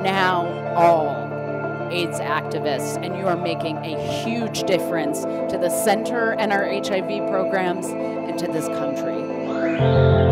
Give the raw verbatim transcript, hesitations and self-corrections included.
now all AIDS activists, and you are making a huge difference to the center and our H I V programs and to this country.